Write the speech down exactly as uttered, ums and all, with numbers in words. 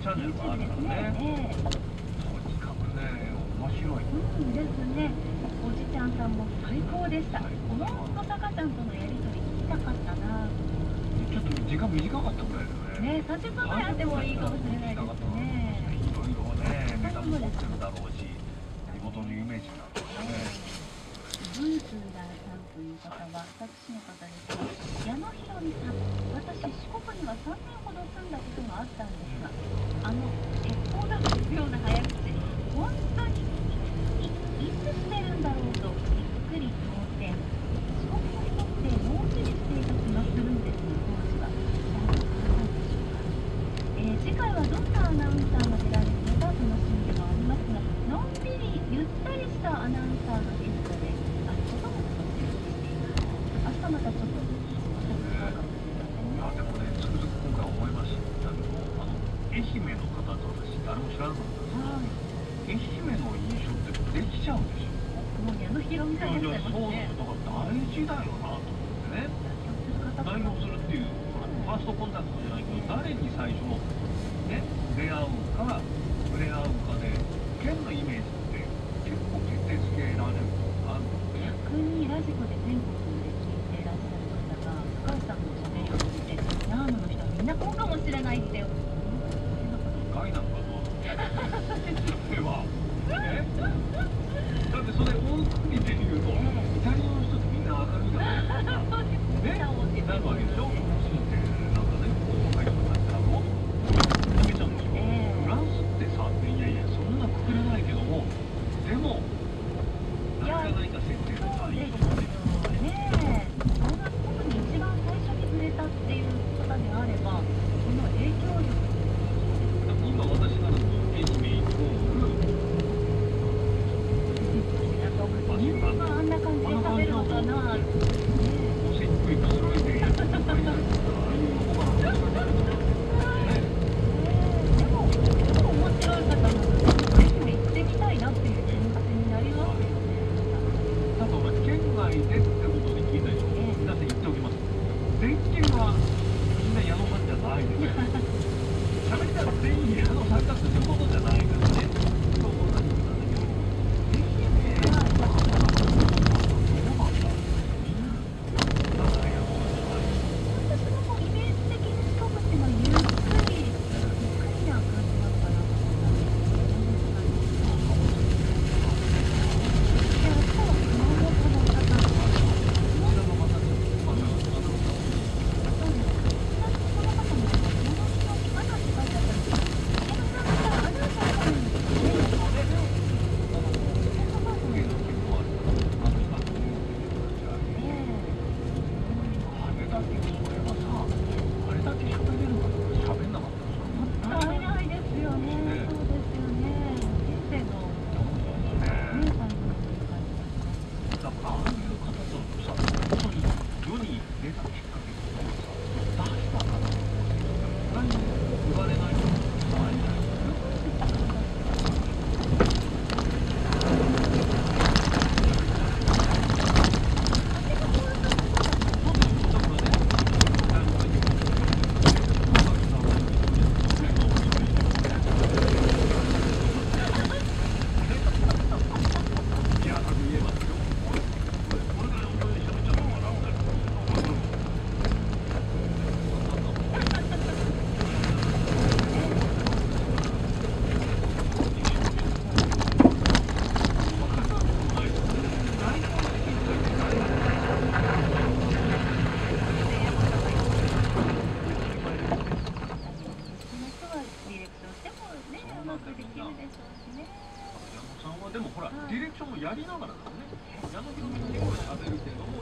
チャンネルもあるからね。とにかくね、面白い。 うんですね。おじちゃんさんも最高でした。もっとタカちゃんとのやりとり聞きたかったな。 ちょっと時間短かったぐらいだよね。 ね、さんじゅっぷんぐらいあってもいいかもしれないですね。 いろいろね、ネタも持ってるだろうし、地元の有名人なんだろうね。 ブースーダーさんという方は私の方ですが、矢野ひろみさん、私四国にはさんねんほど住んだことがあったんですが、あの鉄砲が吹くような早口、本当にいつしてるんだろうとびっくり仰天。四国の人ってのんびりしていた気がするんですが、当時は大丈夫でしょうか。えー、次回はどんなアナウンサーが出られるのか楽しみでもありますが、のんびりゆったりしたアナウンサーのゲストで明日またちょっとあでもね、つくづく今回思いましたけど、あの愛媛の方と私誰も知らなかったんですけど、愛媛の印象ってできちゃうんでしょ。 もう矢野ひろみさんいらっしゃいますね。 そうだから大事だよなと思ってね。代表するっていう、ファーストコンタクトじゃないけど、誰に最初ね触れ合うか触れ合うかで県のイメージって結構決定づけられるのかな。 逆にラジコで全国で聞いてらっしゃる方が高橋さんのしゃべりを見て、長野の人はみんなこうかもしれないってガイなんかどうそれはえだってそれ大国で言うとイタリアの人ってみんな明るいじゃないですか。ねなるわけでしょ。なんかねこう若い人たちだろう食べちゃうんでしょ。フランスってさいやいやそんなくくれないけどもでも何か何か設定とかいいと思うんですよね。そんな特に一番最初に触れたっていう方であればその影響力、 今私なら愛媛イコールみんながあんな感じで食べるのかな。 おせっこいくつろいでやってたりとかああいうのが面白いなと思ってね。 でもでも面白い方なので愛媛行ってみたいなっていう気持ちになりますよね。 多分まあ県外でってことで聞いたでしょ。だって言っておきます。全県はみんな矢野さんじゃないですよ。喋ったら全員矢野さんだってそういうことじゃないからね。そう思ったんだけど、愛媛はなかった。 私のもうイメージ的に四国っていうのはゆっくりゆっくりな感じなのかなと思ったんですけど、で明日は熊本の方なんです。 こちらの方で、まあ、あの、 そうです。ちなみにこの方も矢野ひろみアナって書いてあったんですけど、矢野さんがアナウンサーさんなんですよね。 でもほら、ディレクションもやりながらだよね。矢野ひろみが喋るけども